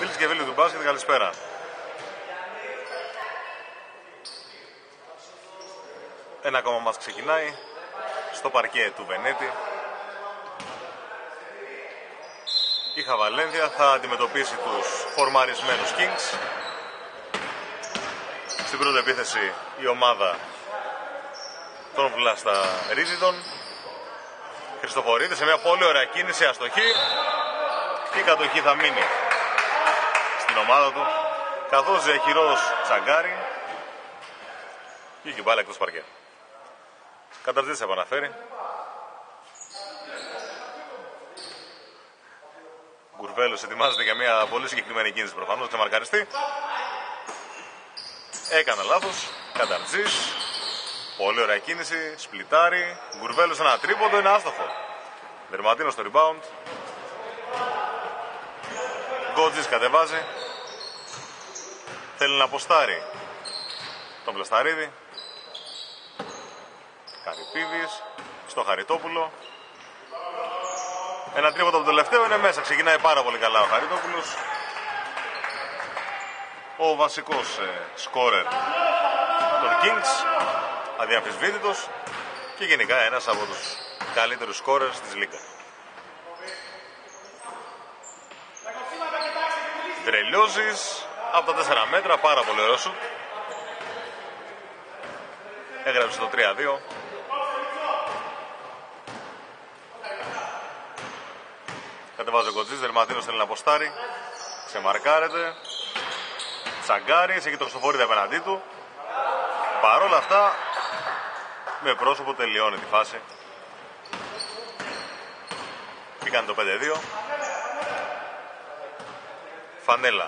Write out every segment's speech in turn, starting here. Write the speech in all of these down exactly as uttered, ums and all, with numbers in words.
Φίλες και φίλοι του μπάσκετ, καλησπέρα. Ένα ακόμα μας ξεκινάει στο παρκέ του Βενέτη. Η Χαβαλένδια θα αντιμετωπίσει τους φορμαρισμένους Kings. Στην πρώτη επίθεση η ομάδα των Βλασταρίδιδων. Χριστοφορείται σε μια πολύ ωραία κίνηση, αστοχή. Η κατοχή θα μείνει στην ομάδα του, καθώς Ζεχυρός τσαγκάρει και η μπάλα εκτός παρκέ. Καταρτής επαναφέρει. Γκουρβέλος ετοιμάζεται για μια πολύ συγκεκριμένη κίνηση, προφανώς ξεμαρκαριστεί. Έκανε λάθος. Καταρτζής. Πολύ ωραία κίνηση. Σπλιτάρει. Γκουρβέλος ένα τρίποντο, είναι άστοχο. Δερματίνος στο rebound. Γκότζης κατεβάζει. Θέλει να αποστάρει τον Βλασταρίδη. Καρυπίδης στο Χαριτόπουλο. Ένα τρίποντο από το τελευταίο είναι μέσα. Ξεκινάει πάρα πολύ καλά ο Χαριτόπουλος. Ο βασικός ε, σκόρερ των Kings. Αδιαμφισβήτητος. Και γενικά ένας από τους καλύτερους σκόρερς της Λίγκα. Δρελιώζης από τα τέσσερα μέτρα, πάρα πολύ ωραίο σουτ. Έγραψε το τρία δύο. Κατεβάζει ο Κοτζής, Δερματίνος θέλει να αποστάρει. Ξεμαρκάρεται. Τσαγκάρι, έχει το Χριστοφορίδη απέναντί του. Παρόλα αυτά, με πρόσωπο τελειώνει τη φάση. Και κάνει το πέντε δύο. Φανέλα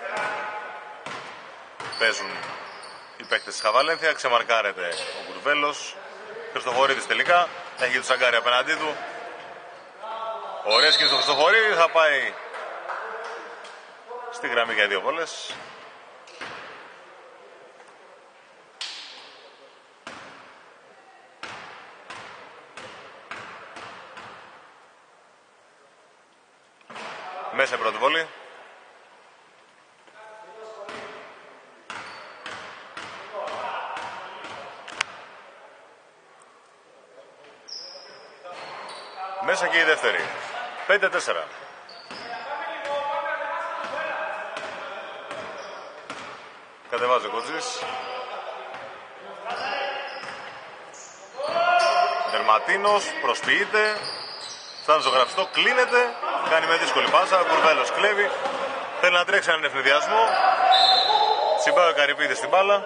παίζουν οι παίκτες της Χαβαλένθια. Ξεμαρκάρεται ο Γκουρβέλος. Χριστοφορίδης τελικά έχει το Τσαγκάρι απέναντί του. Ωραία σκηνή στο Χριστοφορίδη, θα πάει στη γραμμή για δύο βόλες. Μέσα πρώτη βόλη. Μέσα και η δεύτερη. πέντε τέσσερα. Κατεβάζει ο Κοτζής. Δερματίνος, προσποιείται. Φτάνει στο γραφιστό, κλείνεται. Κάνει με δύσκολη πάσα. Γκουρβέλος κλέβει. Θέλει να τρέξει έναν ευνηδιασμό. Συμπάει ο Καρυπίδης στην μπάλα.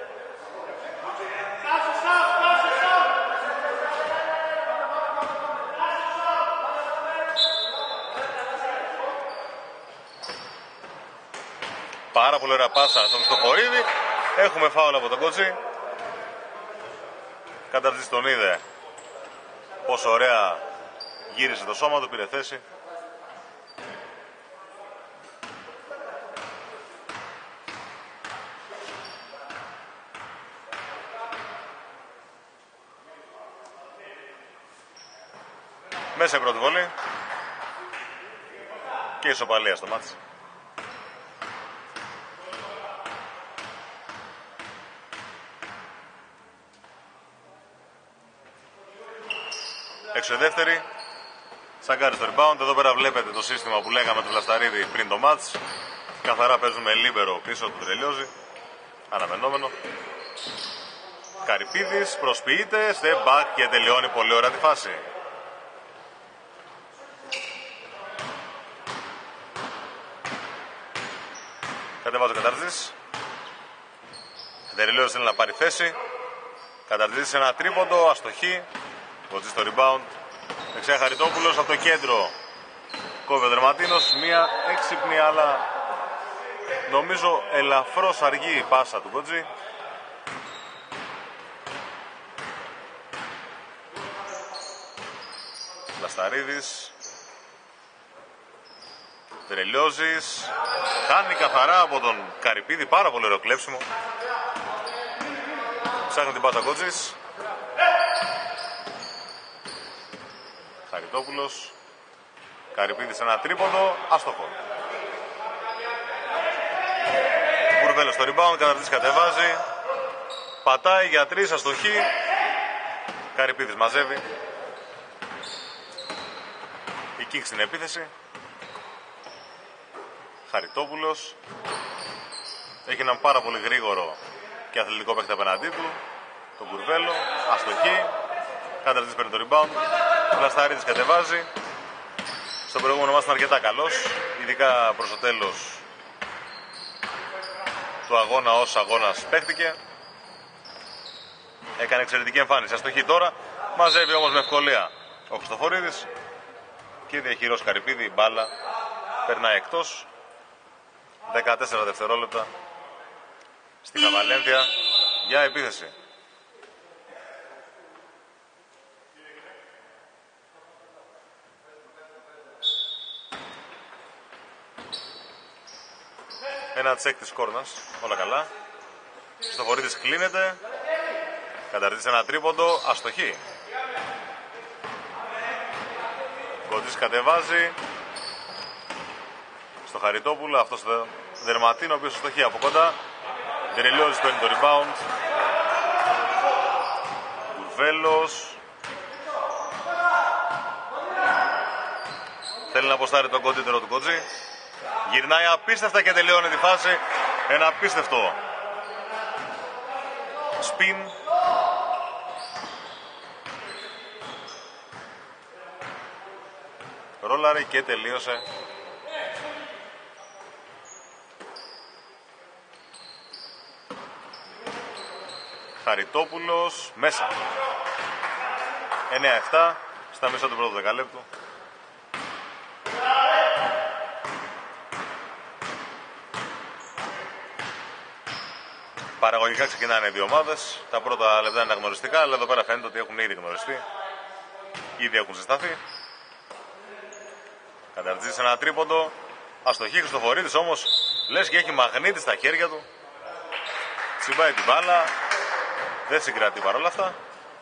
Πάρα πολύ ωραία πάσα στον Χριστοφορίδη. Έχουμε φάουλ από τον Κότσι. Καταρτής τον είδε πόσο ωραία γύρισε το σώμα του, πήρε θέση. Μέσα η πρώτη βολή. Και ισοπαλία στο μάτς. Έξω η δεύτερη. Σαγκάρι στο rebound. Εδώ πέρα βλέπετε το σύστημα που λέγαμε του Βλασταρίδη πριν το μάτς. Καθαρά παίζουμε λίμπερο πίσω του Τρελιώζη. Αναμενόμενο. Καρυπίδης προσποιείται. Step back και τελειώνει πολύ ωραία τη φάση. Κατεβάζει ο Καταρτζής. Τρελιώζη θέλει να πάρει θέση. Καταρτζής σε ένα τρίποντο. Αστοχή. Κοτζής στο rebound. Δεξιά Χαριτόπουλος από το κέντρο. Κόβει ο Δερματίνος. Μία έξυπνη αλλά νομίζω ελαφρώς αργή η πάσα του Κοτζή. Βλασταρίδης. Τρελιώζης. Χάνει καθαρά από τον Καρυπίδη. Πάρα πολύ ωραίο κλέψιμο. Ψάχνει την πάσα Κοτζής. Χαριτόπουλος. Καρυπίδης ένα τρίποντο, άστοχο. Κουρβέλος στο rebound, καταρτής κατεβάζει. Πατάει για τρεις, αστοχή. Καρυπίδης μαζεύει. Η Kings στην επίθεση. Χαριτόπουλος. Έχει έναν πάρα πολύ γρήγορο και αθλητικό παίκτη απέναντί του. Τον Κουρβέλο. Αστοχή. Καταρτής παίρνει το rebound. Βλασταρίδης κατεβάζει. Στον προηγούμενο μας ήταν αρκετά καλός. Ειδικά προς το τέλος του αγώνα, ως αγώνας παίχτηκε. Έκανε εξαιρετική εμφάνιση. Αστοχή τώρα. Μαζεύει όμως με ευκολία ο Χριστοφορίδης. Και διαχειρός Καρυπίδη, η μπάλα περνάει εκτός. δεκατέσσερα δευτερόλεπτα στη Καβαλένθια για επίθεση. Ένα τσεκ της κόρνας, όλα καλά. Χριστοφορίδης κλείνεται. Καταρτίζει ένα τρίποντο, αστοχή. Κοντής κατεβάζει. Στο Χαριτόπουλο, αυτό στο Δερματίνο, ο οποίος αστοχή από κοντά. Τεριλιώδης παίρνει το rebound. Κουρβέλος. Θέλει να αποστάρει τον κοντύτερο του Κοντζή. Γυρνάει απίστευτα και τελειώνει τη φάση. Ένα απίστευτο spin. Ρόλαρε και τελείωσε. Χαριτόπουλος μέσα. εννέα επτά στα μέσα του πρώτου δεκαλέπτου. Παραγωγικά ξεκινάνε οι δύο ομάδες. Τα πρώτα λεπτά είναι αγνωριστικά, αλλά εδώ πέρα φαίνεται ότι έχουν ήδη γνωριστεί. Ήδη έχουν συσταθεί. Καταρτίζει ένα τρίποντο. Αστοχή Χριστοφορίδης όμως, λες και έχει μαγνήτη στα χέρια του. Τσιμπάει την μπάλα. Δεν συγκρατεί παρόλα αυτά.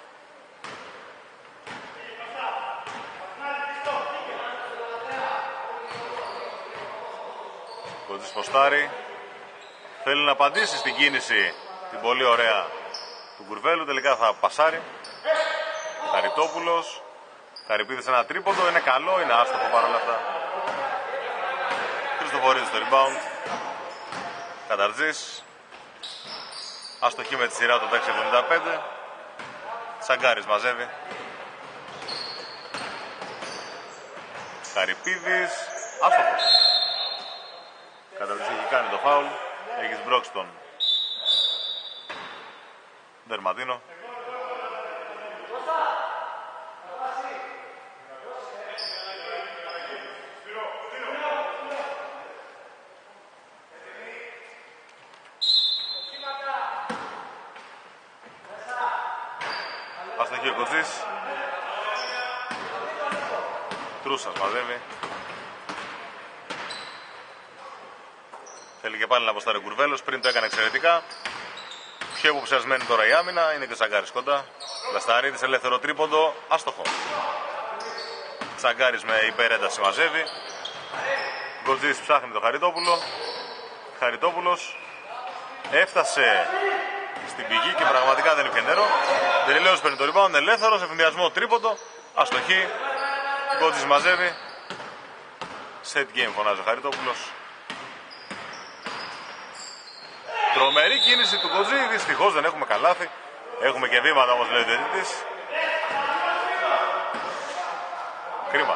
Κοντζής ποστάρει. Θέλει να απαντήσει στην κίνηση την πολύ ωραία του Κουρβέλου. Τελικά θα πασάρει. Χαριτόπουλος. Καρυπίδης ένα τρίποντο. Είναι καλό, είναι άστοχο παρόλα αυτά. Χριστοφορίδης στο rebound. Καταρτζής. Αστοχή με τη σειρά του δέκα εβδομήντα πέντε. Τσαγκάρης μαζεύει. Καρυπίδης. Άστοχος. Καταρτζής έχει κάνει το φάουλ. Έχει σμπρώξει τον Δερματίνο. Αστοχή ο Κοντζής. Τρούσας μαζεύει. Θέλει και πάλι να αποστάρει ο Κουρβέλος, πριν το έκανε εξαιρετικά. Πιο υποψιασμένη τώρα η άμυνα, είναι και ο Τσαγκάρης κοντά. Βλασταρίδης ελεύθερο τρίποντο, άστοχο. Τσαγκάρης με υπερένταση μαζεύει. Γκοτζής ψάχνει το Χαριτόπουλο. Χαριτόπουλος έφτασε στην πηγή και πραγματικά δεν είχε νερό. Τελειώς παίρνει το rebound, ελεύθερος, εφημιασμό τρίποντο, αστοχή. Γκοτζής μαζεύει. Set game φωνάζει ο Χαριτόπουλος. Τρομερή κίνηση του Κοντζή, δυστυχώς δεν έχουμε καλάθι. Έχουμε και βήματα όμως λέει ο διαιτητής. Κρίμα.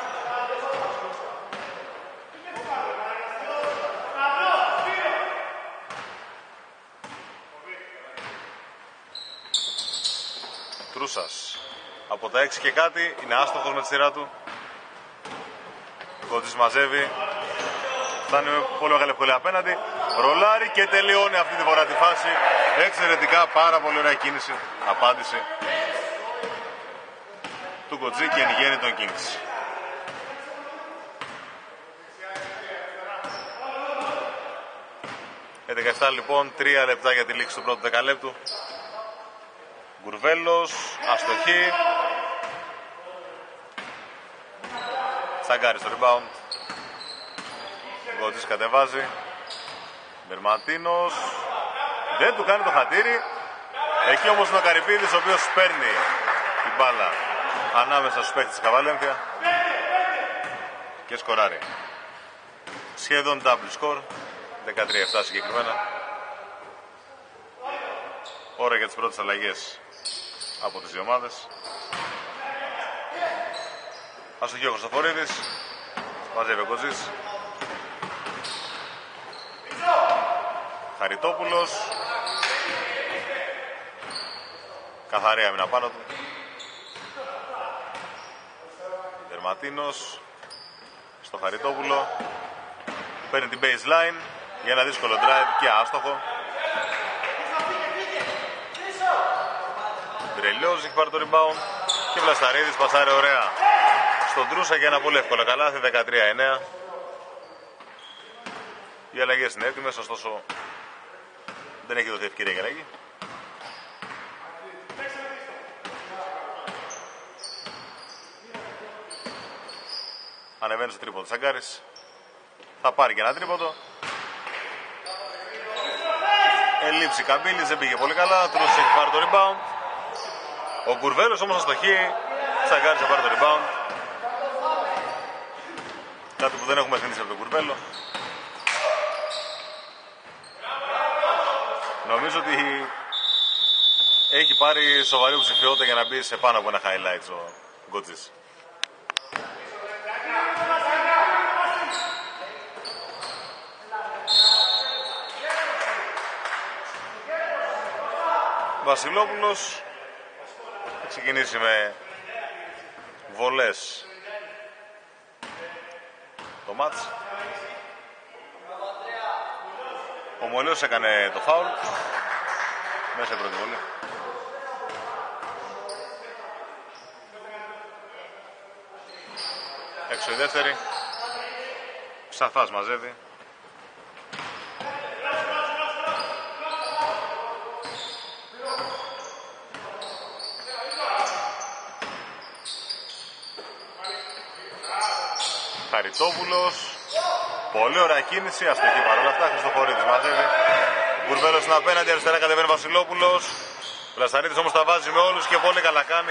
Τρούσας. Από τα έξι και κάτι είναι άστοχος με τη σειρά του. Κοντζής μαζεύει. Φτάνει με πολύ μεγάλη ευκολία απέναντι. Ρολάρει και τελειώνει αυτή τη φορά τη φάση. Εξαιρετικά, πάρα πολύ ωραία κίνηση. Απάντηση του Κοντζή και εν γέννη των Kings. έντεκα επτά λοιπόν, τρία λεπτά για τη λήξη του πρώτου δεκαλέπτου. Γκουρβέλος, αστοχή. Τσαγκάρη στο rebound. Γκοτζής κατεβάζει. Δερματίνος δεν του κάνει το χατήρι. Εκεί όμως είναι ο Καρυπίδης, ο οποίος παίρνει την μπάλα ανάμεσα στους παίκτες της Καβαλένθια και σκοράρει. Σχεδόν double score, δεκατρία επτά συγκεκριμένα. Ώρα για τις πρώτες αλλαγές από τις δύο ομάδες. Αστοχή ο Χρυστοφορίδης, μαζεύει ο Κοτζής. Χαριτόπουλος, καθαρή άμυνα πάνω του. Δερματίνος στο Χαριτόπουλο, παίρνει την baseline για ένα δύσκολο drive και άστοχο. Τρελιός έχει πάρει το rebound και Βλασταρίδης πασάρει ωραία στον Τρούσα για ένα πολύ εύκολο καλάθι, δεκατρία εννέα. Οι αλλαγές είναι έτοιμες, ωστόσο δεν έχει δοθεί ευκαιρία για αλλαγή. Ανεβαίνει στο τρίποντο Σαγκάρης. Θα πάρει και ένα τρίποντο. Ελείψη Καμπύλης, δεν πήγε πολύ καλά. Τρούσος έχει πάρει το rebound. Ο Κουρβέλος όμως αστοχεί. Σαγκάρης θα πάρει το rebound. Κάτι που δεν έχουμε συνηθίσει από τον Κουρβέλο. Νομίζω ότι έχει πάρει σοβαρή ψηφιότητα για να μπει σε πάνω από ένα highlights ο Γκοτζής. Βασιλόπουλος θα ξεκινήσει με βολές το μάτς. Ο Μολιός έκανε το φάουλ μέσα η πρώτη βολή. Έξω η δεύτερη. Ψαθάς μαζεύει. Χαριτόπουλος. Πολύ ωραία κίνηση, αστοχή παρόλα αυτά. Χριστοφορίδης μαζεύει. Κουρβέλος είναι απέναντι, αριστερά κατεβαίνει Βασιλόπουλος. Βλασταρίδης όμως τα βάζει με όλους και πολύ καλά κάνει.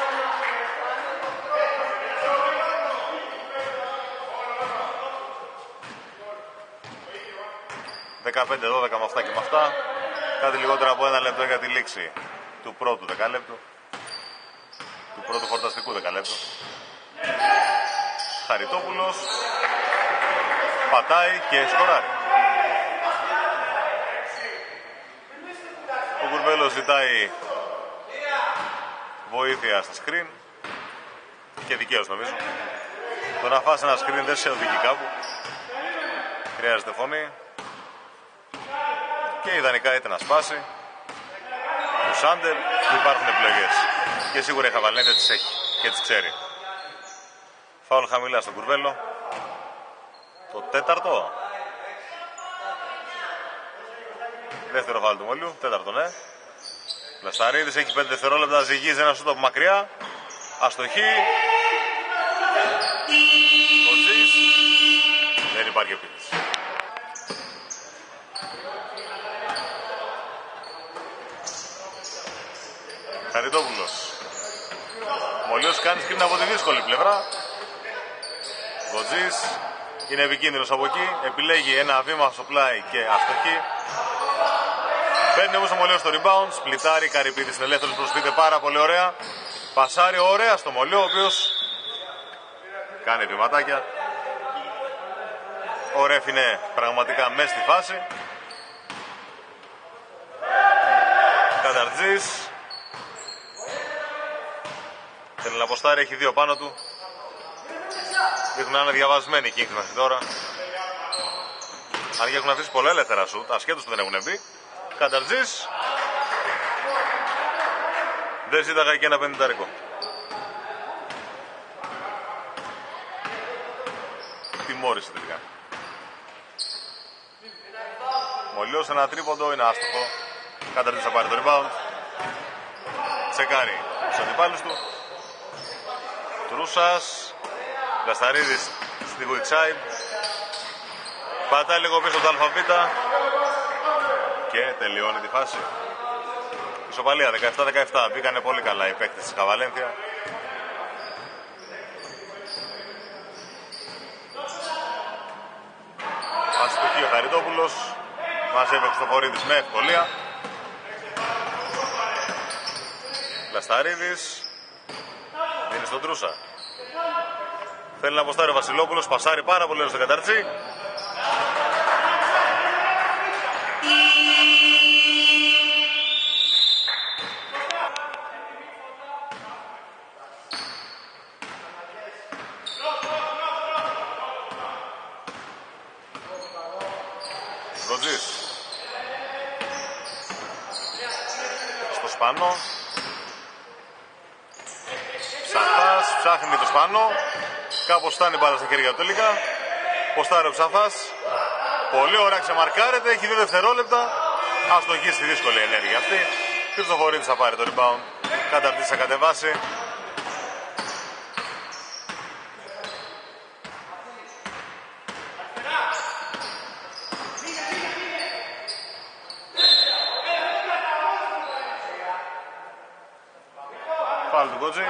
δεκαπέντε δώδεκα με αυτά και με αυτά. Κάτι λιγότερο από ένα λεπτό για τη λήξη του πρώτου δεκαλέπτου. Του πρώτου χορταστικού δεκαλέπτου. Χαριτόπουλος πατάει και σκοράρει. Ο Κουρβέλος ζητάει βοήθεια στα screen και δικαίως νομίζω. Το να φας ένα screen δεν σε οδηγεί κάπου. Χρειάζεται φωνή και ιδανικά είτε να σπάσει του Σάντερ που υπάρχουν επιλογές και σίγουρα η Χαβαλένθια τις έχει και τις ξέρει. Φάουλ χαμηλά στον Κουρβέλο. Το τέταρτο. Δεύτερο φάουλ του Μολιού. Τέταρτο, ναι. Βλασταρίδης έχει πέντε δευτερόλεπτα. Ζυγίζει ένα σούτ από μακριά. Αστοχή. Κοτζής. Δεν υπάρχει επίθεση. Χαριτόπουλος. Μολιός κάνει σκριν από τη δύσκολη πλευρά. Κοτζής είναι επικίνδυνος από εκεί. Επιλέγει ένα βήμα στο πλάι και αστοχή. Παίρνει όμως ο Μολιός στο rebound. Σπλιτάρει, Καρυπίδης είναι ελεύθερος, προσποιείται πάρα πολύ ωραία. Πασάρει ωραία στο Μολιό, ο οποίος κάνει βηματάκια. Ο Ρεφ είναι πραγματικά μέσα στη φάση. Καταρτζής. Θέλει να αποστάρει, έχει δύο πάνω του. Δείχνουν να είναι διαβασμένοι οι Kings μέχρι τώρα. Αν και έχουν αφήσει πολλά ελεύθερα σουτ, ασχέτως που δεν έχουν μπει. Καταρτζής. Δεν ζήταγα και ένα πενηντάρικο. Τιμώρησε τελικά. Μολιός ένα τρίποντο, είναι άστοχο. Καταρτζής θα πάρει το rebound. Τσεκάρει στους αντιπάλους του. Τρούσας. Βλασταρίδης στη weak side. Πατάει λίγο πίσω το ΑΒ και τελειώνει τη φάση. Ισοπαλία δεκαεπτά δεκαεπτά. Μπήκανε πολύ καλά οι παίκτες της Καβαλένθια. Αστοχή ο Χαριτόπουλος. Μαζεύει ο Χριστοφορίδης με ευκολία. Λασταρίδης. Δίνει στον Τρούσα. Θέλει να αποστάρει ο Βασιλόπουλος. Πασάρει πάρα πολύ στον Καταρτζή. Γκοτζής. Στο Σπανό. Ψαθάς ψάχνει το Σπανό. Κάπως φτάνει μπάλα στα χέρια του τελικά. Ποστάρει ο Ψαθάς. Πολύ ωραία, ξεμαρκάρεται. Έχει δύο δευτερόλεπτα. Αστοχή στη δύσκολη ενέργεια αυτή. Χριστοφορίδης θα πάρει το rebound. Καταρτής θα κατεβάσει. Φάουλ του Γκότζη.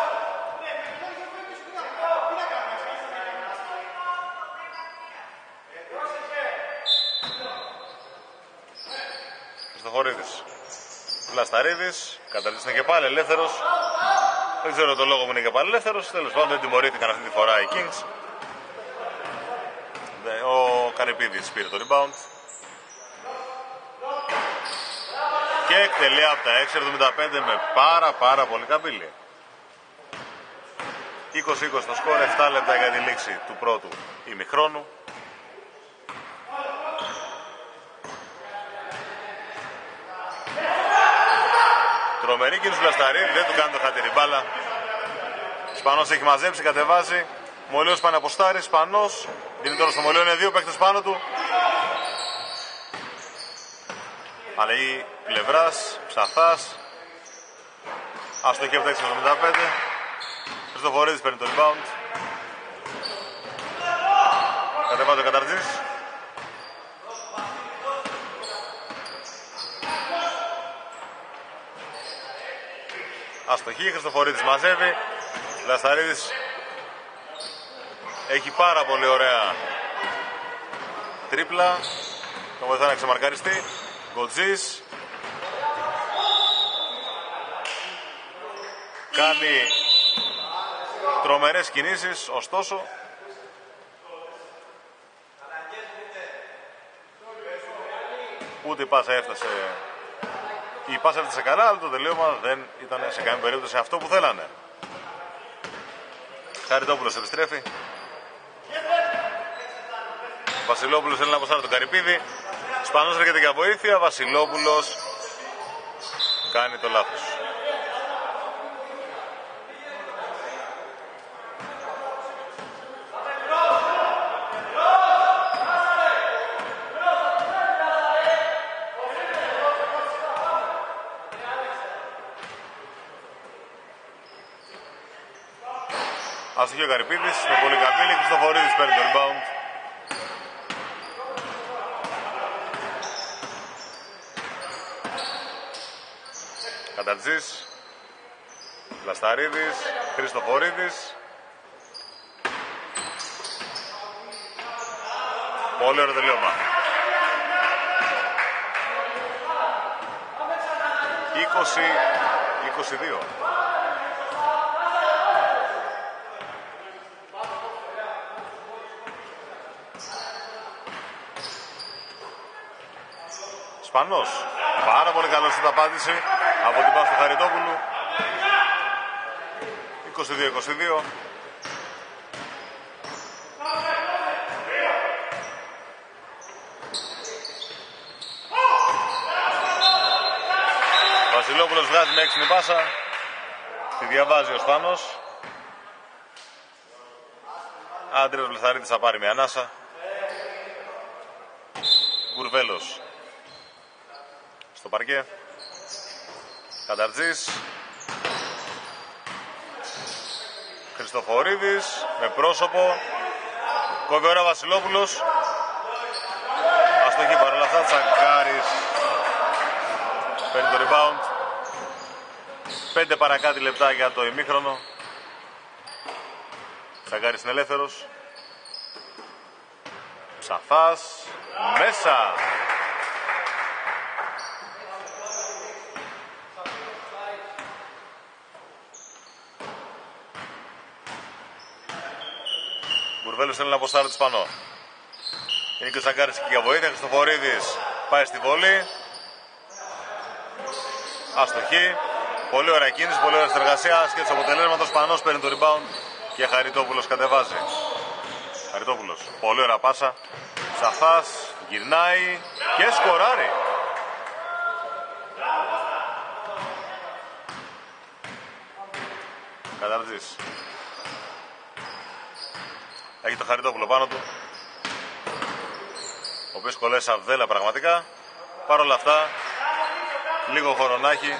Χριστοφορίδης. Βλασταρίδης. Καταρτής είναι και πάλι ελεύθερος. Δεν ξέρω το λόγο που είναι και πάλι ελεύθερος. Τέλος πάντων δεν τιμωρήθηκαν αυτή τη φορά οι Kings. Ο Καρυπίδης πήρε το rebound. Και εκτελεί από τα έξι εβδομήντα πέντε με πάρα πάρα πολύ καμπύλη. είκοσι είκοσι το σκορ, επτά λεπτά για τη λήξη του πρώτου ημιχρόνου. Τρομερή κίνηση του Λασταρίδη, δεν του κάνει το χατήρι μπάλα. Σπανός έχει μαζέψει, κατεβάζει. Μολύος πάνε αποστάρει, Σπανός. Δίνει τώρα στο Μολύο, είναι δύο παίκτες πάνω του. Αλλαγή πλευράς, Ψαθάς. Αστοχή από τα έξι εβδομήντα πέντε. Χριστοφορίδης παίρνει το rebound. Κατεβάζει ο Καταρτζής. Αστοχή, Χριστοφορίδης μαζεύει. Λασταρίδης έχει πάρα πολύ ωραία τρίπλα. Τον βοηθάει να ξεμαρκαριστεί. Γκοτζής κάνει τρομερές κινήσεις, ωστόσο ούτε η πάσα έφτασε. Η πάσα έφτασε καλά, αλλά το τελείωμα δεν ήταν σε καμία περίπτωση αυτό που θέλανε. Χαριτόπουλος επιστρέφει. Βασιλόπουλος θέλει να αποστάρει τον Καρυπίδη. Σπανός έρχεται για βοήθεια. Βασιλόπουλος κάνει το λάθος. Αστοχή ο Καρυπίδης με πολύ καμπύλη. Χριστοφορίδης παίρνει το rebound. Καταρτζής. Λασταρίδης. Χριστοφορίδης. Πολύ ωραίο τελείωμα. είκοσι είκοσι δύο. Σπανός. Πάρα πολύ καλός στην απάντηση από την πάση του Χαριτόπουλου. είκοσι δύο είκοσι δύο. Βασιλόπουλος βγάζει με έξινη πάσα. Τη διαβάζει ο Σπανός. Άντριος Βλασταρίδης θα πάρει μια ανάσα. Γκουρβέλος στο παρκέ. Καταρτζής. Χριστοφορίδης με πρόσωπο. Κόβει ώρα Βασιλόπουλος. Αστοχή παρόλα αυτά, Τσαγκάρης παίρνει το rebound. Πέντε παρακάτι λεπτά για το ημίχρονο. Τσαγκάρης είναι ελεύθερος. Ψαθάς μέσα. Μπουρβέλος θέλει να αποστάρει τη Σπανό. Είναι και ο Τσαγκάρης εκεί για βοήθεια. Χριστοφορίδης πάει στη βόλη. Αστοχή. Πολύ ωραία κίνηση, πολύ ωραία συνεργασία. Σκέτος αποτελέσματος. Σπανός παίρνει το rebound και Χαριτόπουλος κατεβάζει. Χαριτόπουλος. Πολύ ωραία πάσα. Ψαθάς γυρνάει και σκοράρει. Καταρτζής. Έχει το Χαριτόπουλο πάνω του, ο οποίος κολλάει σαβδέλα πραγματικά. Παρ' όλα αυτά, λίγο χώρο να έχει,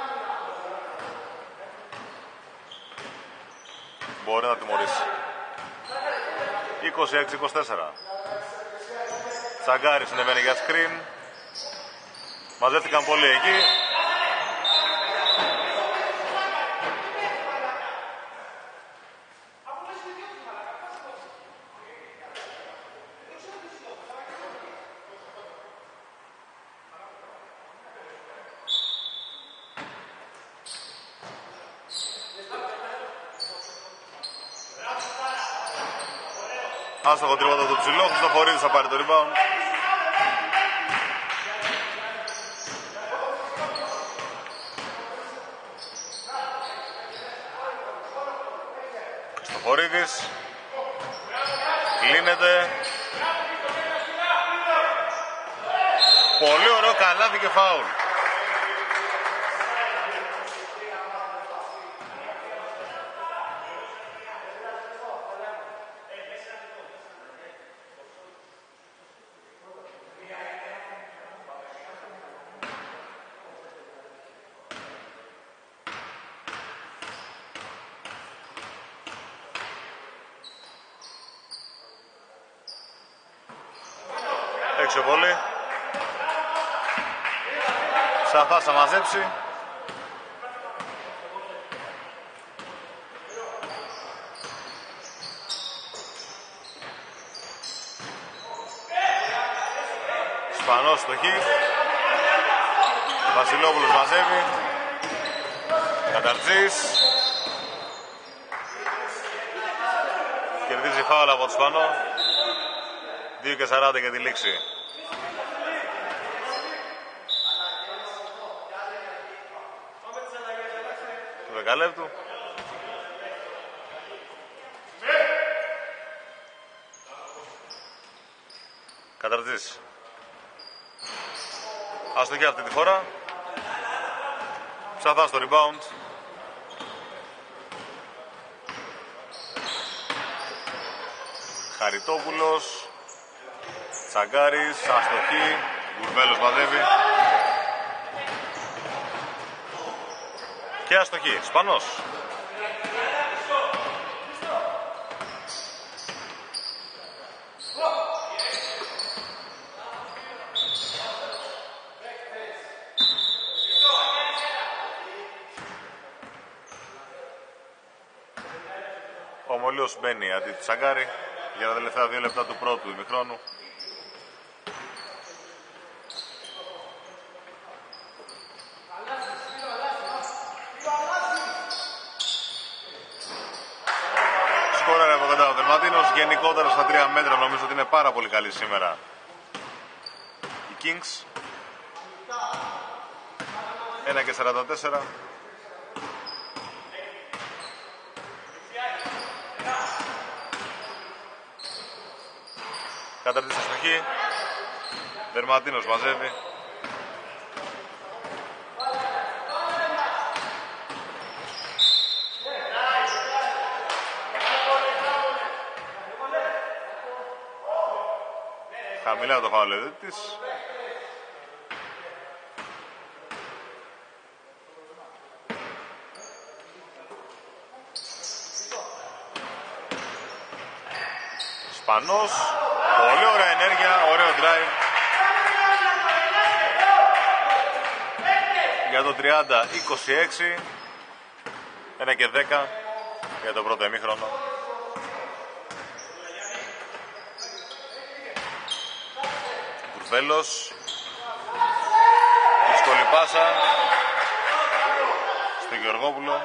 μπορεί να τιμωρήσει. είκοσι έξι είκοσι τέσσερα. Τσαγκάρης συνεβαίνει για screen. Μαζεύτηκαν πολύ εκεί. Άστοχο τρίποτα του ψηλό, Χριστοφορίδης θα πάρει το rebound. Χριστοφορίδης κλείνεται. Πολύ ωραίο καλάθι και φάουλ. Έξω πολύ. Ψαθάς θα μαζέψει. Σπανός στοχή. Βασιλόπουλος μαζεύει. Καταρτζής. Κερδίζει φάουλ από το Σπανό. δύο και σαράντα για τη λήξη. Του δεκαλέπτου. Καταρτζής. Αστοχή αυτή τη φορά. Ψαθά στο rebound. Χαριτόπουλος. Τσαγκάρης, αστοχή. Μπουρβέλος μαζεύει. Και αστοχή. Σπανός. Ο Μολύος μπαίνει αντί του Τσαγκάρη για τα τελευταία δύο λεπτά του πρώτου ημιχρόνου. Σκόραρε από κοντά ο Δερματίνος. Γενικότερα στα τρία μέτρα νομίζω ότι είναι πάρα πολύ καλή σήμερα οι Kings. ένα και σαράντα τέσσερα. Καταρτής αστοχή. Δερματίνος μαζεύει. Χαμηλά το φάουλ της. Σπανός. Πολύ ωραία ενέργεια, ωραίο drive. για το τριάντα είκοσι έξι. ένα και δέκα για το πρώτο ημίχρονο. Κουρβέλος. Δύσκολη πάσα στο Γεωργόπουλο.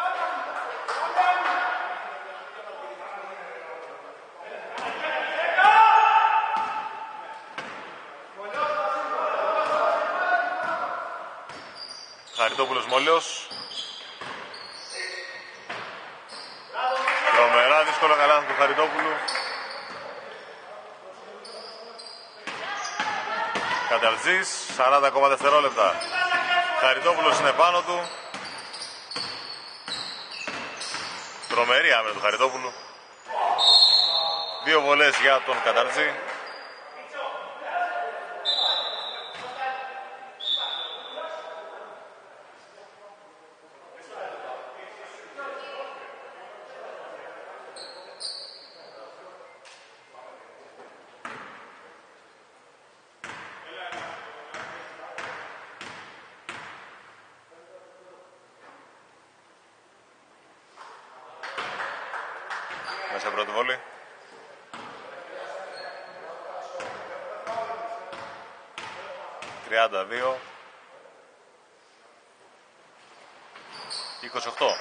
Χαριτόπουλος Μόλιος. Τρομερά δύσκολο καλάθι του Χαριτόπουλου. Καταρτζής, σαράντα ακόμα δευτερόλεπτα. Χαριτόπουλος είναι πάνω του. Τρομερή άμυνα του Χαριτόπουλου. Δύο βολές για τον Καταρτζή. Μέσα πρώτη βόλη. τριάντα δύο είκοσι οκτώ.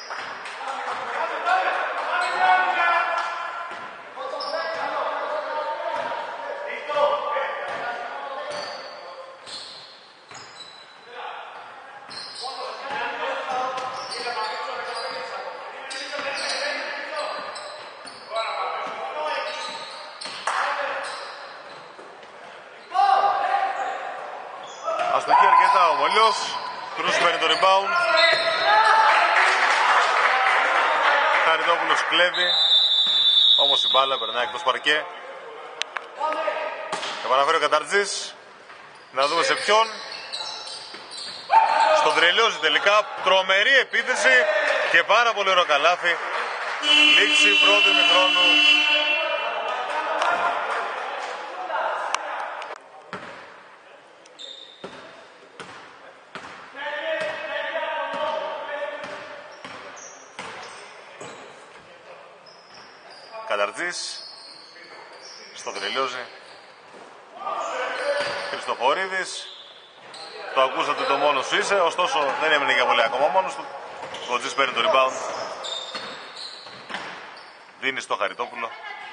Αστοχή αρκετά ο Μολιός. Κρούς παίρνει το rebound. Χαριτόπουλος κλέβει. Όμως η μπάλα περνάει εκτός παρκέ. Επαναφέρει ο Καταρτζής. Να δούμε σε ποιον. Στον Τρελιώζη τελικά. Τρομερή επίθεση και πάρα πολύ ωραίο καλάθι. Λήξη πρώτου ημιχρόνου. Καταρτζής στο Τρελιώζη. Χριστοφορίδης. Το ακούσατε, το μόνο σου είσαι. Ωστόσο δεν έμεινε για πολύ ακόμα μόνος του. Ο Κοτζής παίρνει το rebound. Δίνει στο Χαριτόπουλο.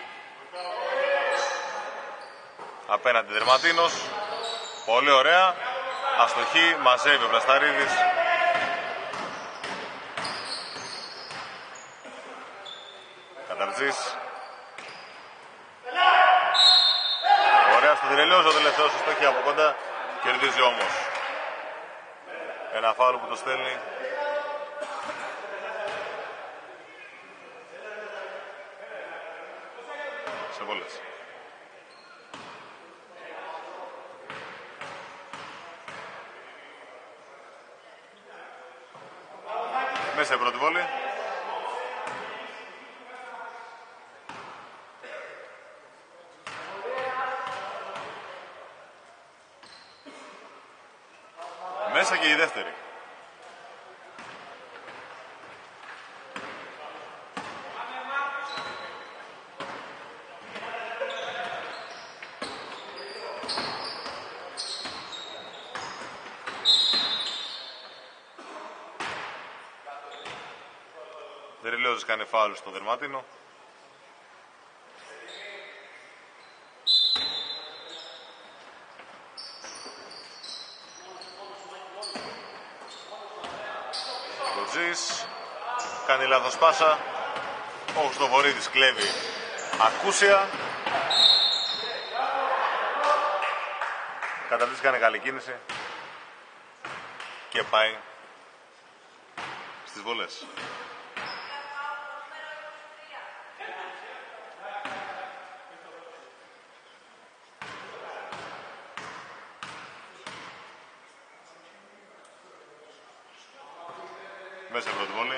Απέναντι Δερματίνος. Πολύ ωραία. Αστοχή. Μαζεύει ο Βλασταρίδης. Καταρτζής. Ωραία στο Τρελιώζη, ο τελευταίος αστοχή από κοντά. Κερδίζει όμως. Ένα φάουλ που το στέλνει. Σε βολές. Μέσα η πρώτη βόλη. Μέσα και η δεύτερη. Δεριλέωζης κάνει φάουλ στο Δερματίνο. Κοτζής κάνει λάθος πάσα. Ο Χριστοφορίδης κλέβει ακούσια. Καταρτής κάνει καλή κίνηση και πάει στις βολές. Μέσα πρώτη βόλη.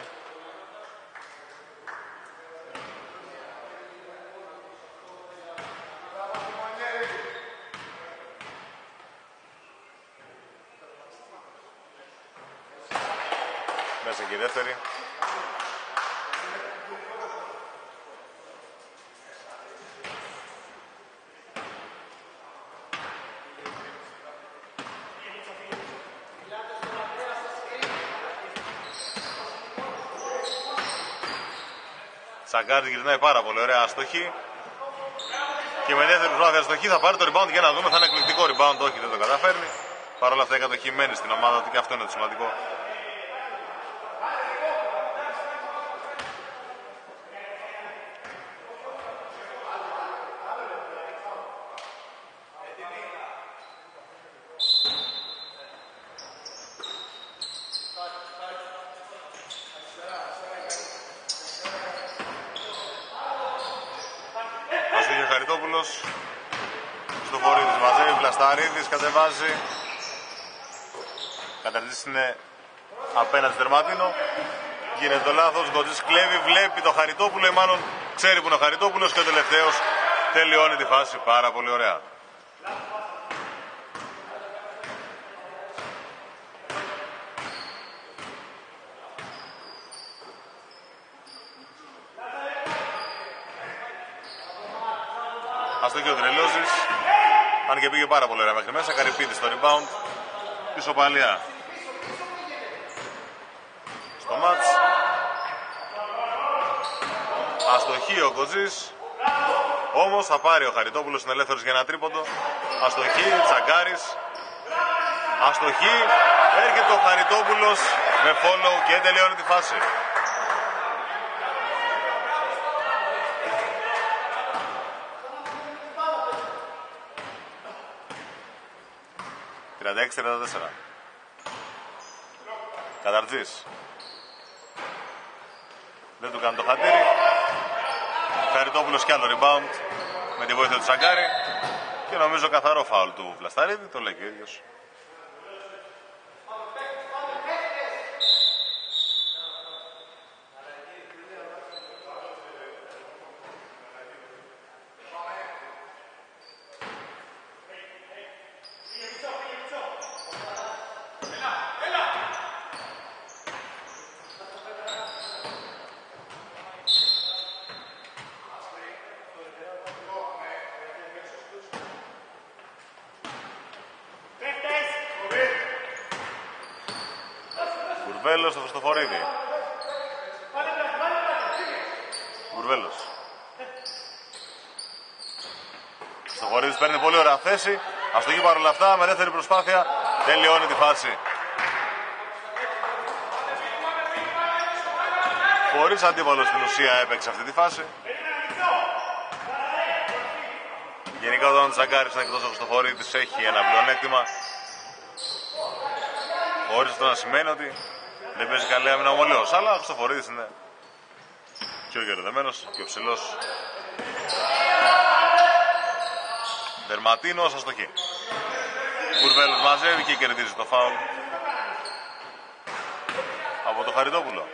Μέσα και η δεύτερη. Τσαγκάρης γυρνάει πάρα πολύ ωραία αστοχή. Και με δεύτερη προσπάθεια αστοχή θα πάρει το rebound για να δούμε. Θα είναι εκπληκτικό rebound. Όχι, δεν το καταφέρνει. Παρ' όλα αυτά η κατοχή μένει στην ομάδα του και αυτό είναι το σημαντικό. Στο Φορίδης μαζεύει, Βλασταρίδης κατεβάζει. Καταρτής είναι απέναντι στο τερματίνο. Γίνεται το λάθος, Γκοτζής κλέβει, βλέπει το Χαριτόπουλο ή μάλλον ξέρει που είναι ο Χαριτόπουλος και ο τελευταίος τελειώνει τη φάση πάρα πολύ ωραία. Αστοχή ο Τρελόζης, αν και πήγε πάρα πολύ ωραία μέχρι μέσα. Καρυπίδης στο rebound, ισοπαλία στο μάτς. Αστοχή ο Κοτζής, όμως θα πάρει ο Χαριτόπουλος, είναι ελεύθερος για ένα τρίποντο. Αστοχή, Τσαγκάρης, αστοχή, έρχεται ο Χαριτόπουλος με follow και τελειώνει τη φάση. τριάντα έξι τριάντα τέσσερα. Καταρτζής. Δεν του κάνει το χατήρι. Χαριτόπουλος κι άλλο rebound με τη βοήθεια του Τσαγκάρη. Και νομίζω καθαρό φάουλ του Βλασταρίδη. Το λέει και ο ίδιος. Γκουρβέλος στο Χριστοφορίδη. Γκουρβέλος. Χριστοφορίδης παίρνει πολύ ωραία θέση. Αστοχή παρόλα αυτά, με δεύτερη προσπάθεια τελειώνει τη φάση. Χωρίς αντίπαλο στην ουσία έπαιξε αυτή τη φάση. Γενικά όταν ο Τσαγκάρης είναι εκτός ο Χριστοφορίδης έχει ένα πλεονέκτημα. Χωρίς αυτό να σημαίνει ότι δεν παίζει καλή άμυνα ομολέως, αλλά ο Χριστοφορίδης είναι πιο γεροδεμένος, πιο ψηλός. Δερματίνος, αστοχή. Γκουρβέλος μαζεύει και κερδίζει το φάουλ από το Χαριτόπουλο.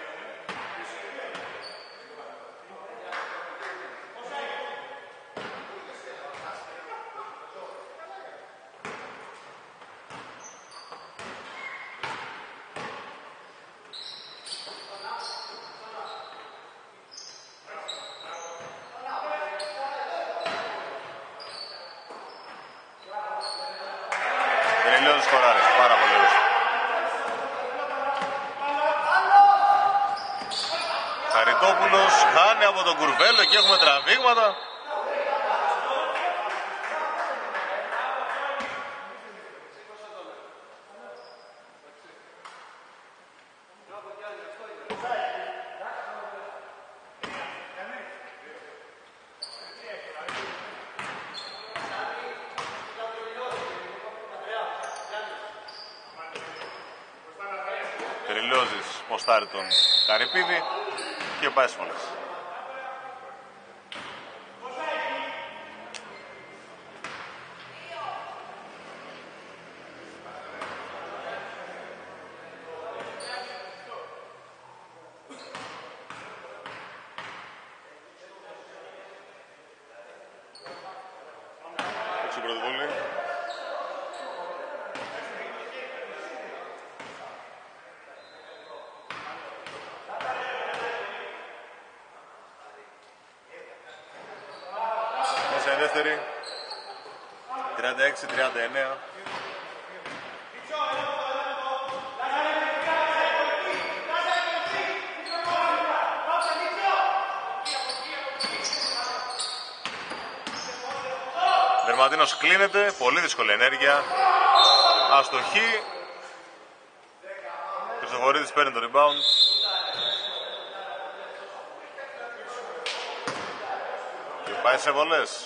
Τελειώνει σκοράρει, πάρα πολύ ωραία. Χαριτόπουλος χάνει από τον Γκουρβέλο και έχουμε τραβήγματα. Τριλιώζης ποστάρει τον Καρυπίδη και πάει στις βολές. Έτσι η πρώτη βολή. δεύτερη. τριάντα έξι τριάντα εννέα. Δερματίνος κλείνεται, πολύ δύσκολη ενέργεια. Αστοχή. Χριστοφορίδης παίρνει το rebound. Και πάει σε βολές.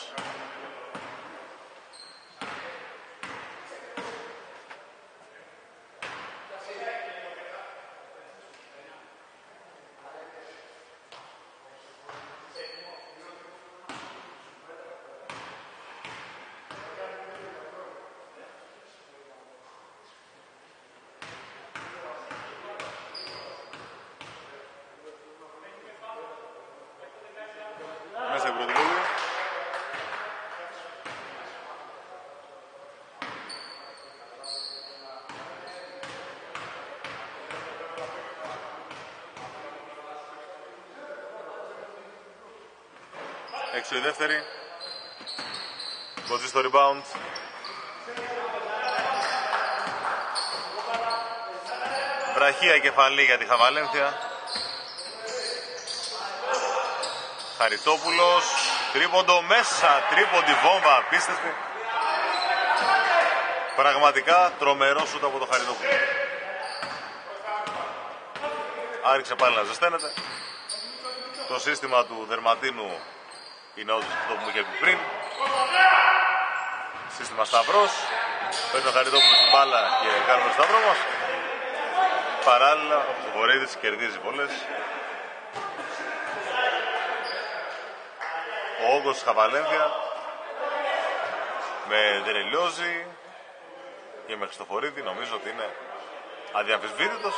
Μέσα στην πρώτη βολή. Έξω η δεύτερη. Κοτσί στο rebound. Βραχία κεφαλή για τη Χαβαλένθια. Χαριτόπουλος, τρίποντο μέσα, τρίποντη βόμβα, απίστευτη. Πραγματικά τρομερό σούτ από το Χαριτόπουλο. Άρχισε πάλι να ζεσταίνεται. Το σύστημα του Δερματίνου είναι όντως αυτό που μου είχε πει πριν. Σύστημα σταυρός. Παίρνει ο Χαριτόπουλος την μπάλα και κάνουμε το σταυρό μας. Παράλληλα, ο Χριστοφορίδης κερδίζει πολλές. Ο όγκος της Χαβαλένθια με Δερελιώζη και με Χριστοφορίδη νομίζω ότι είναι αδιαμφισβήτητος.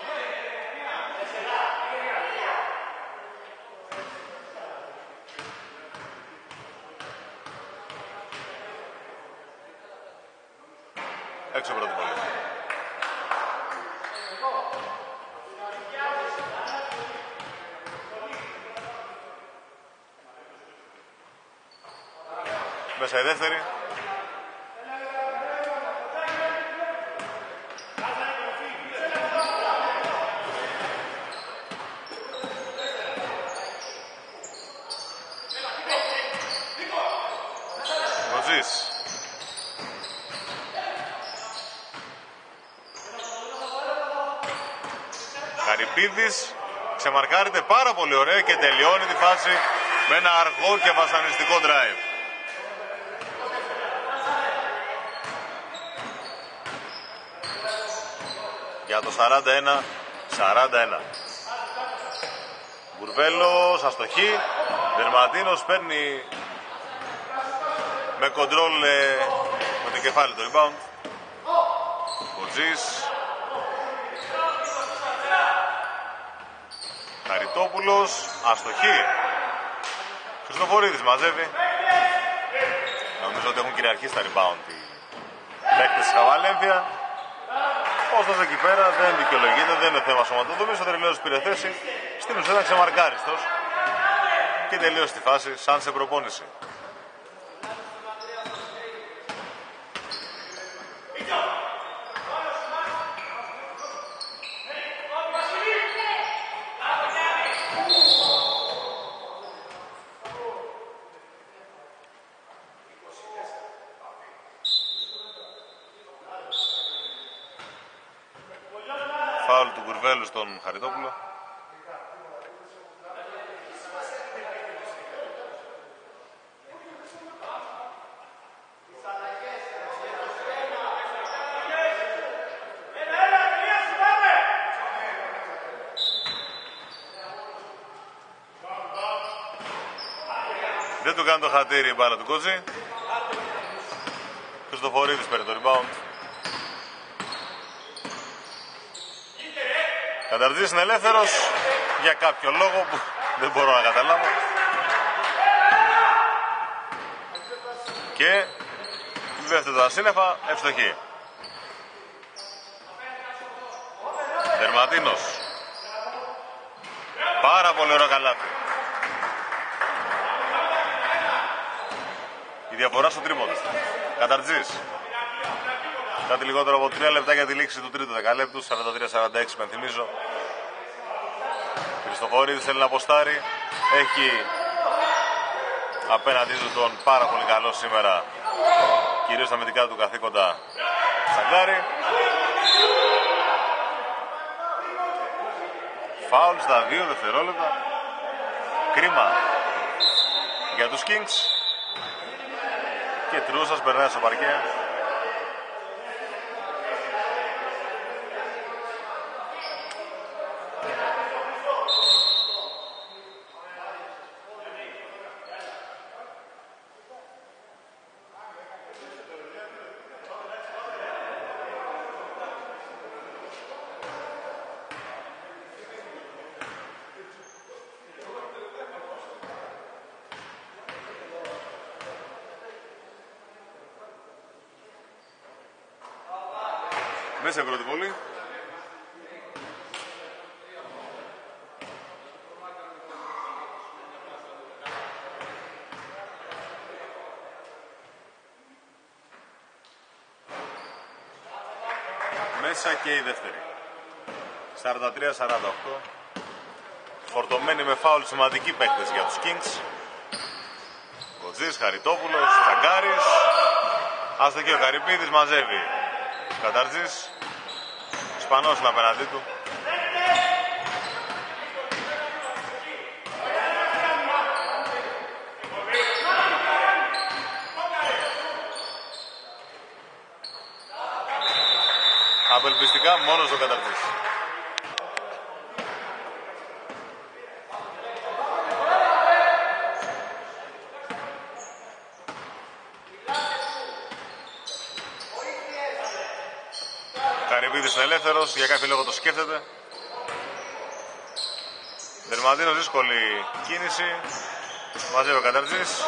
Έξω πρώτη βολή. Μέσα η δεύτερη. Κοτσίς. Καρυπίδης ξεμαρκάρεται πάρα πολύ ωραία και τελειώνει τη φάση με ένα αργό και βασανιστικό drive. Για το σαράντα ένα σαράντα ένα. Μπουρβέλος, αστοχή. Δερματίνος παίρνει με κοντρόλ ε, με το κεφάλι το rebound. Κοτζής. Χαριτόπουλος, αστοχή. Χριστοφορίδης μαζεύει. Νομίζω ότι έχουν κυριαρχήσει τα rebound οι παίκτες της Χαβαλένθια. Ωστόσο εκεί πέρα δεν δικαιολογείται, δεν είναι θέμα σωματοδομής. Ο Δερελιώζης πήρε θέση. Στην ουσία ήταν ξεμαρκάριστος και τελείωσε τη φάση σαν σε προπόνηση. Φάουλ του Κουρβέλου στον Χαριτόπουλο. Δεν του κάνει το χατήρι η μπάλα του Κότζη. Χριστοφορίδης παίρνει το rebound. Καταρτζής είναι ελεύθερος για κάποιο λόγο που δεν μπορώ να καταλάβω. Και βέφτεται τα σύννεφα, ευστοχή. Δερματίνος. Πάρα πολύ ωραίο καλάθι. Η διαφορά στο τρίποντο. Καταρτζής. Κάτι λιγότερο από τρία λεπτά για τη λήξη του τρίτου δεκαλέπτου. σαράντα τρία σαράντα έξι, πενθυμίζω. Χριστοφορίδης θέλει να αποστάρει. Έχει απέναντί του τον πάρα πολύ καλό σήμερα, κυρίως στα αμυντικά του καθήκοντα, Σαγκάρη. Φάουλ στα δύο δευτερόλεπτα. Κρίμα για τους Kings. Και Τρούσας περνάει στο παρκέ. Μέσα σε πρώτη βολή. Μέσα και η δεύτερη. σαράντα τρία σαράντα οκτώ. Φορτωμένοι με φάουλ σημαντικοί παίκτες για τους Kings. Κοτζής, Χαριτόπουλος, Τσαγκάρης. Άστοχη ο Καρυπίδης, μαζεύει. Καταρτζής. Ισπανός είναι απέναντί του. Απελπιστικά μόνος ο Καταρτζής. Καρυπίδης είναι ελεύθερος, για κάποιο λόγο το σκέφτεται. Δερματίνος, δύσκολη κίνηση. Μαζεύει ο Καταρτζής.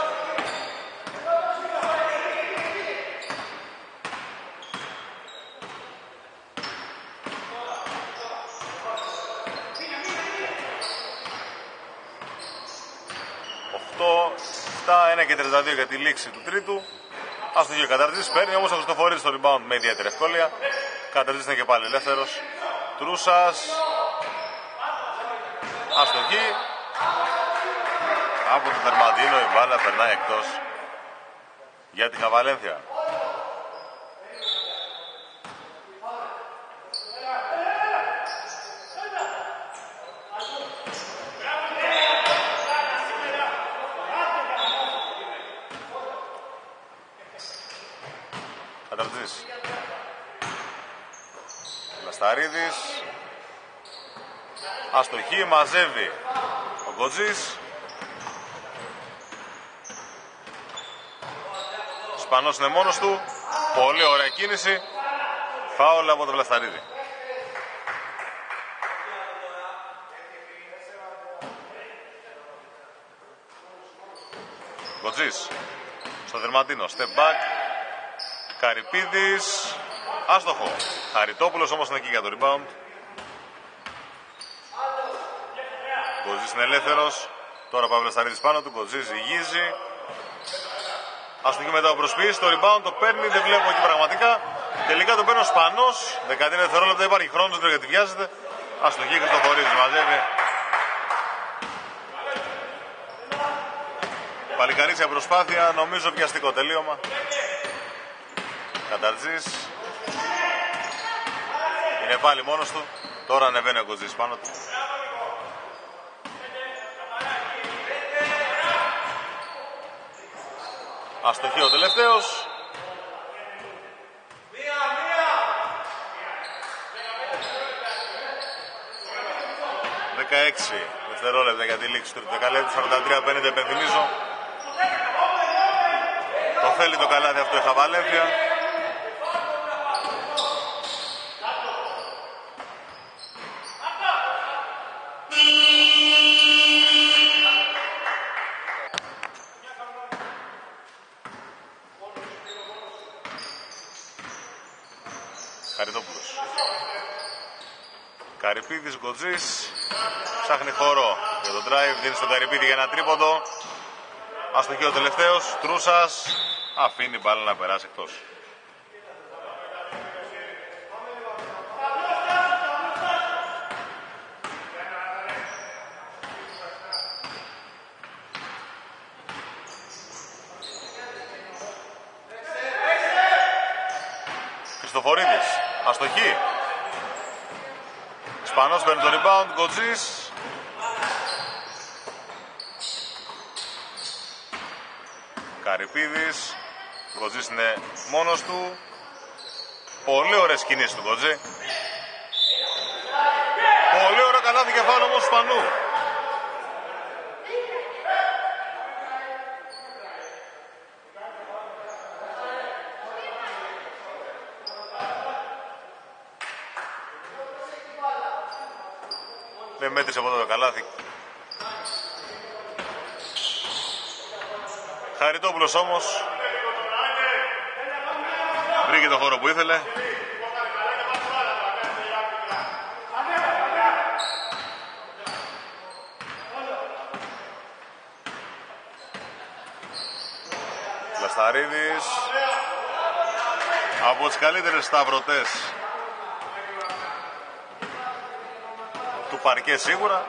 οκτώ, επτά, ένα και τριάντα δύο για τη λήξη του τρίτου. Άστοχη ο Καταρτζής, παίρνει όμως ο Χριστοφορίδης στο rebound με ιδιαίτερη ευκολία. Καταρτζής είναι και πάλι ελεύθερος. Τρούσας. Αστοχή. Από τον Δερματίνο η μπάλα περνάει εκτός για τη Χαβαλένθια. Καταρτζής. Λασταρίδης. Αστοχή, μαζεύει ο Κοτζής. Ισπανός είναι μόνος του. Πολύ ωραία κίνηση. Φάουλ από τον Βλασταρίδη. Κοτζής στο Δερματίνο. Step back. Καρυπίδης. Άστοχο. Χαριτόπουλος όμως είναι εκεί για το rebound. Κοτζής είναι ελεύθερος. Τώρα πάει ο Βλασταρίδης πάνω του. Κοτζής ηγίζει. Αστοχή μετά ο προσποιής. Το rebound το παίρνει. Δεν βλέπω εκεί πραγματικά. Τελικά το παίρνει ο Σπανός. δεκαετία δευτερόλεπτα, υπάρχει χρόνος γιατί βιάζεται. Αστοχή, Χριστοφορίδης μαζεύει. Παλικαρίσια προσπάθεια. Νομίζω πιαστικό τελείωμα. Καταρτζής. Είναι πάλι μόνος του. Τώρα ανεβαίνει ο Κοτζής πάνω του. Αστοχή ο τελευταίος. δεκαέξι δευτερόλεπτα για τη λήξη του δεκαλέπτου. σαράντα τρία πενήντα, επενθυμίζω. Το θέλει το καλάθι αυτό η Χαβαλένθια. Χαριτόπουλος. Καρυπίδης, Κοτζής. Ψάχνει χώρο για το drive. Δίνει στον Καρυπίδη για ένα τρίποντο. Αστοχή ο τελευταίος. Τρούσας. αφήνει μπάλα να περάσει εκτός. Χριστοφορίδης, αστοχή. Ισπανός παίρνει το rebound, Γκοτζής. Καρυπίδης, Γκοτζής είναι μόνος του. Πολύ ωραίες κινήσεις του Γκοτζή. Πολύ ωραίο καλάθι και φάουλ όμως του Ισπανού. Δεν μέτρησε ποτέ το καλάθι. Χαριτόπουλος όμως βρήκε το χώρο που ήθελε. Λασταρίδης από τις καλύτερες σταυρωτές του παρκέ σίγουρα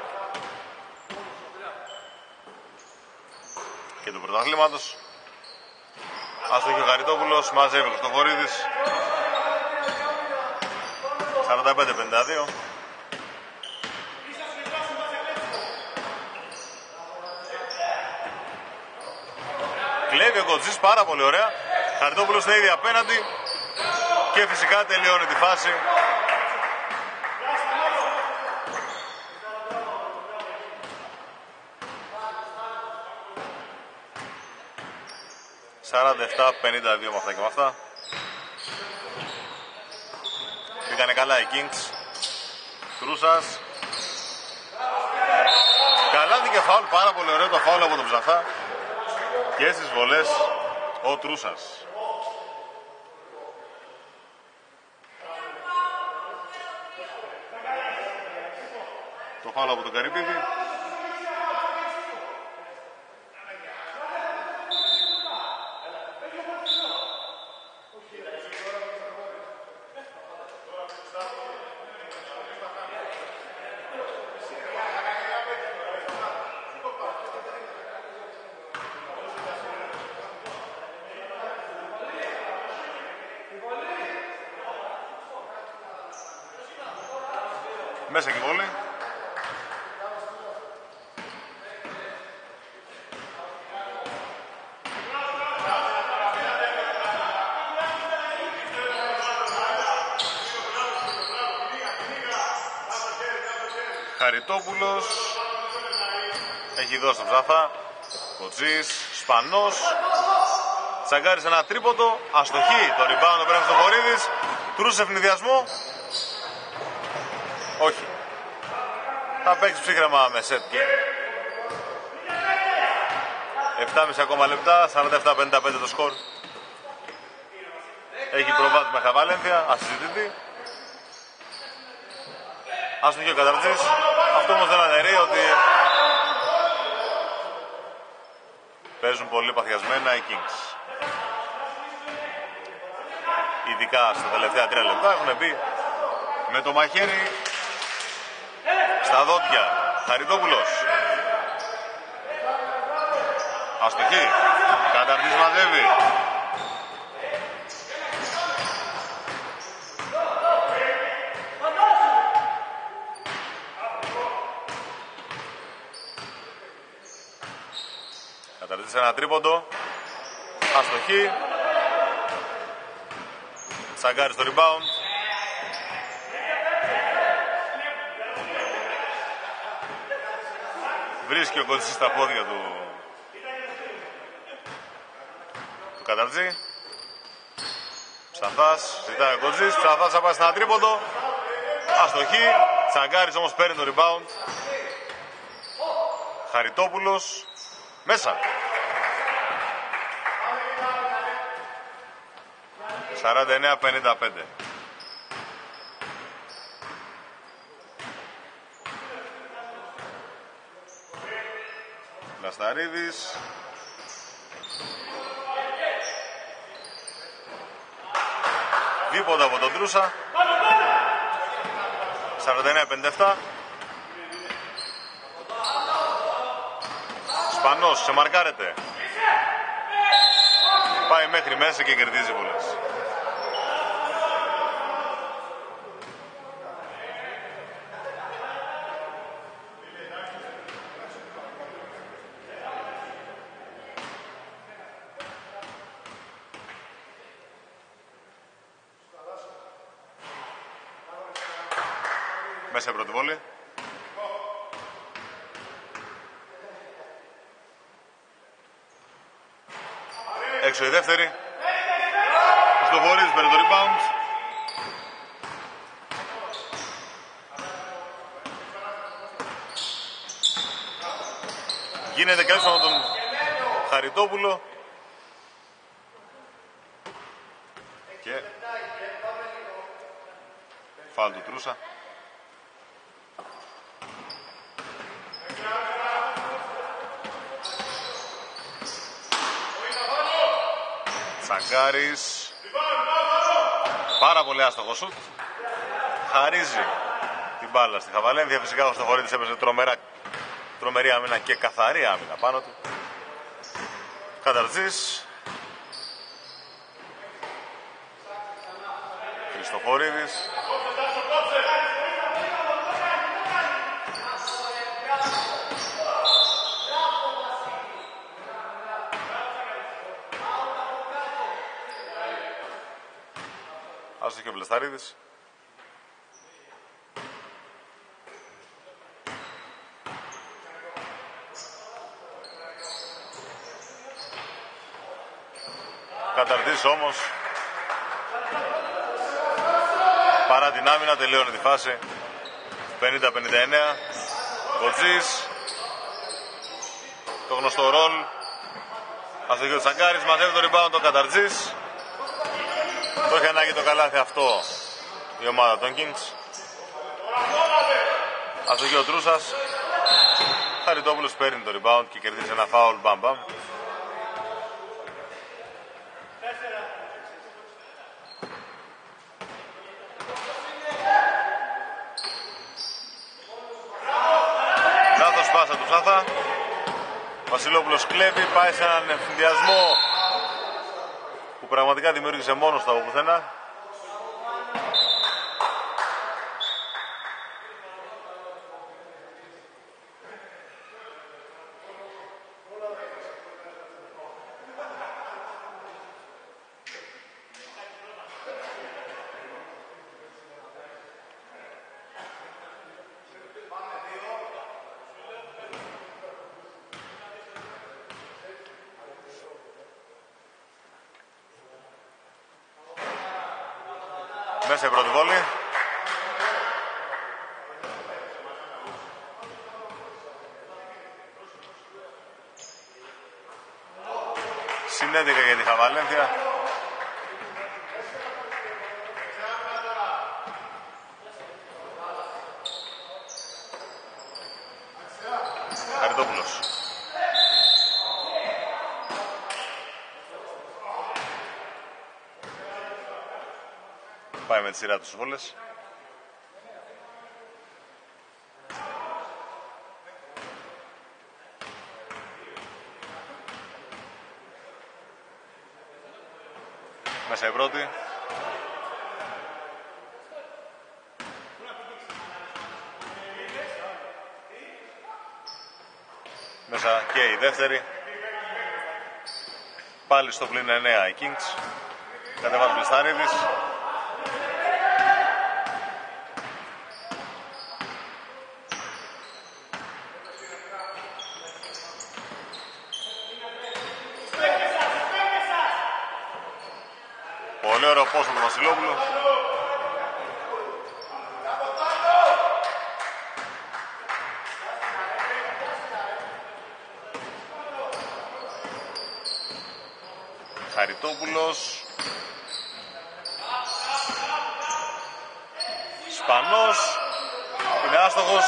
και του πρωταθλήματος. Αστοχή ο Χαριτόπουλος, μαζεύει ο Χριστοφορίδης. σαράντα πέντε πενήντα δύο. Κλέβει ο Γκοτζής πάρα πολύ ωραία. Χαριτόπουλος είναι ήδη απέναντι και φυσικά τελειώνει τη φάση. σαράντα επτά πενήντα δύο με αυτά και με αυτά. Πήγανε καλά οι Kings. Τρούσας. Καλάθι και φάουλ, πάρα πολύ ωραίο το φάουλ από τον Ψαθά. Και στις βολές ο Τρούσας. Το φάουλ από τον Καρυπίδη. Μέσα και βόλη. Χαριτόπουλος έχει δώσει τον Ψαθά. Κοτζής, Σπανός. Τσαγκάρισε ένα τρίποντο. Αστοχή. Το rebound το παίρνει στο Χριστοφορίδης. Τρούσε ευνηδιασμό. Όχι. Θα παίξει ψύχρεμα με σετ και επτά και μισό ακόμα λεπτά. Σαράντα επτά πενήντα πέντε το σκορ. Έχει προβάδισμα με Χαβαλένθια. Ασυζητητή. Αστοχή ο Καταρτζής. Αυτό όμως δεν αναιρεί ότι παίζουν πολύ παθιασμένα οι Kings. Ειδικά στα τελευταία τρία λεπτά έχουν μπει με το μαχαίρι στα δόντια. Χαριτόπουλος. Αστοχή. Καταρτής μαζεύει. Καταρτής ένα τρίποντο. Αστοχή. Τσαγκάρι στο rebound. Βρίσκει ο Γκοτζής στα πόδια του του Καταρτζή. Ψαθάς, ζητάει ο Γκοτζής. Ψαθάς θα πάει σε ένα τρίποντο. Αστοχή. Τσαγκάρις όμως παίρνει το rebound. Χαριτόπουλος. Μέσα. σαράντα εννέα πενήντα πέντε. Λασταρίδης. οτιδήποτε από τον Τρούσα. σαράντα εννέα πενήντα επτά. Σπανός, ξεμαρκάρεται. Πάει μέχρι μέσα και κερδίζει βολές. Μέσα πρώτη βόλη. Έξω η δεύτερη. Χριστοφορίδης παίρνει το rebound. Γίνεται καλώς από τον Χαριτόπουλο. Και φάουλ του Τρούσα. Τσαγκάρης. Πάρα πολύ άστοχο σουτ. Χαρίζει την μπάλα στη Χαβαλένθια. Φυσικά ο Χριστοφορίδης έπαιζε τρομερά, τρομερή άμυνα και καθαρή άμυνα πάνω του. Καταρτζής. Χριστοφορίδης. Άστο και ο Βλεσταρίδης. Καταρτής όμως, παρά την άμυνα, τελειώνει τη φάση. πενήντα πενήντα εννέα. Κοτζής. Το γνωστό ρολ. Αστοχείο Τσαγκάρης, μαζεύει το rebound το Καταρτζής. Το έχει ανάγκη το καλάθι αυτό η ομάδα των Kings. Αστοχείο Τρούσας. Χαριτόπουλος παίρνει το rebound και κερδίζει ένα foul. Μπαμ μπαμ. Λάθος πάσα του Σάθα. Βασιλόπουλος κλέβει, πάει σε έναν ευθυνδιασμό που πραγματικά δημιούργησε μόνος του από πουθενά. Μέσα η πρώτη βόλη. Συν έντεκα για τη Χαβαλένθια. Χαριτόπουλος. Πάει με τη σειρά τους βόλες. Μέσα η πρώτη. Μέσα και η δεύτερη. Πάλι στο πλήν εννέα οι Kings. Κατεβάζει ο Βλεσταρίδης. Πολύ ωραίο πόσο του Βασιλόπουλου. Χαριτόπουλος. Σπανός. Είναι άστοχος.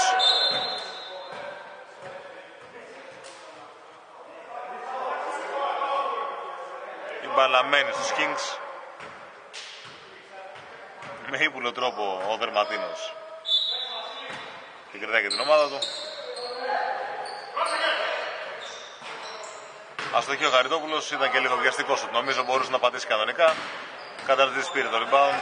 Η μπαλα μένει στους Kings. με ύπουλο τρόπο ο Δερματίνος και κρατάει και την ομάδα του. Αστοχή ο Χαριτόπουλος, ήταν και λίγο βιαστικός, νομίζω μπορούσε να πατήσει κανονικά. Καταρτής πήρε το rebound.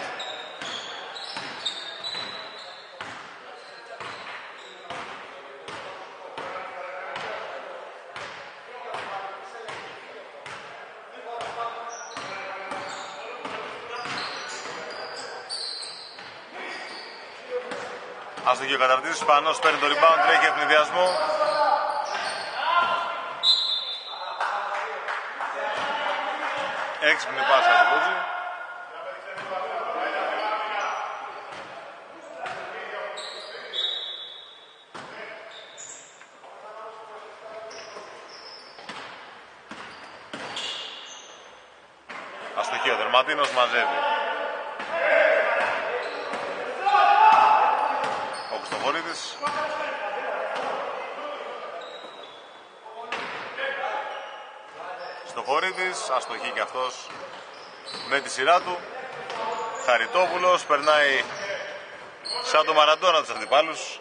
Αστοχή ο καταρτής, Σπανός παίρνει το rebound, τρέχει ευνηδιασμό. Έξυπνη πάσα του Κότζη. Αστοχή ο Δερματίνος, μαζεύει. Ο Χριστοφορίδης. Χριστοφορίδης, αστοχή και αυτός με τη σειρά του. Χαριτόπουλος περνάει σαν το Μαραντόνα τους αντιπάλους.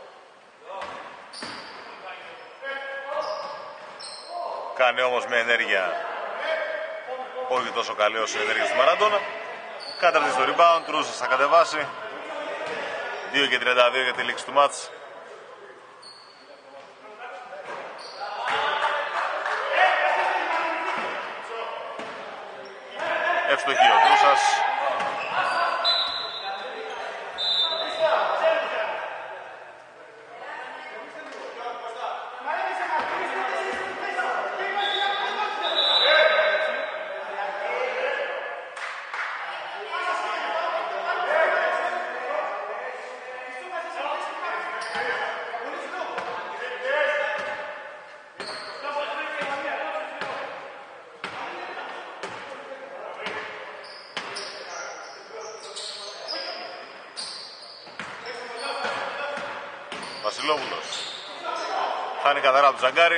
Κάνει όμως με ενέργεια όχι τόσο καλή όσο η ενέργεια του Μαραντόνα. Κάταρτη στο rebound, Τρούσας θα κατεβάσει. δύο και τριάντα δύο για τη λήξη του μάτς. Ευστοχή ο Τρούσας. Βασιλόπουλος χάνει καθαρά από τον Ζαγκάρη.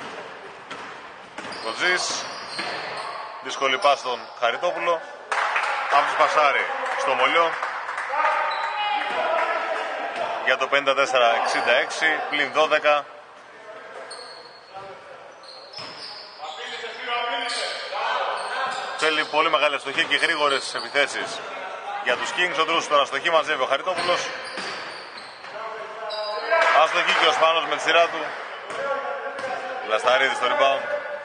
Κοτζής, δύσκολη πάση στον Χαριτόπουλο. Αυτός πασάρει στο Μολιό για το πενήντα τέσσερα εξήντα έξι, πλην δώδεκα. Θέλει πολύ μεγάλη αστοχή και γρήγορες επιθέσεις για τους Kings. Ο Τρούσος τώρα αστοχή, μαζεύει ο Χαριτόπουλος. Αστοχή και ο Σπάνος με τη σειρά του. Λασταρίδη στο rebound.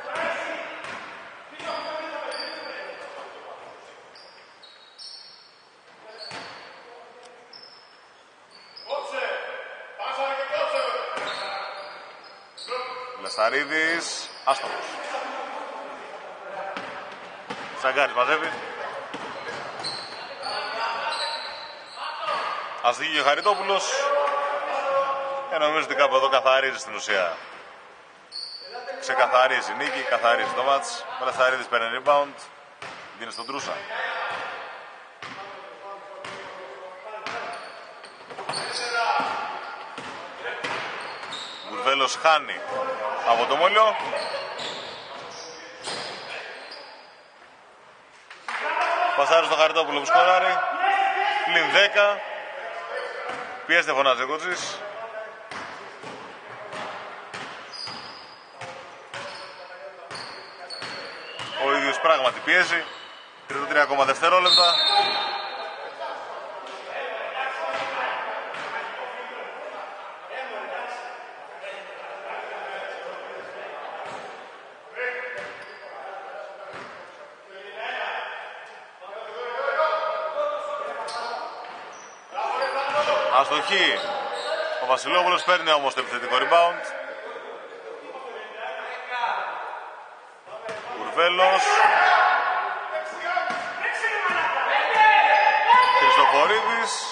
Λασταρίδης, άστοχος. Σαγκάρης μαζεύει. Αστοχή και ο Χαριτόπουλος. Και νομίζω ότι κάπου εδώ καθαρίζει στην ουσία. Ξεκαθαρίζει η νίκη, καθαρίζει το μάτς. Ο Λασταρίδης παίρνει rebound, δίνει στον Τρούσα. Γουρβέλος χάνει από το Μόλιο. Πασάρει στο Χαριτόπουλο που σκοράρει. Πλην δέκα. Πιέστε φωνάζει ο Κότσης. Ο ίδιος πράγματι πιέζει. τριάντα τρία ακόμα δευτερόλεπτα. Αστοχή. Ο Βασιλόπουλος παίρνει όμως το επιθετικό rebound. Κουρβέλος. Χριστοφορίδης.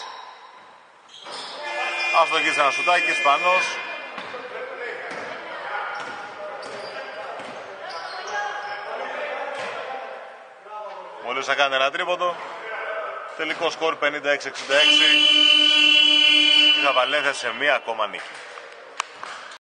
Αστοχή σε ένα σουτάκι. Σπανός. Μόλις θα κάνει ένα τρίποντο. Τελικό σκορ πενήντα έξι εξήντα έξι. Η Χαβαλένθια σε μία ακόμα νίκη.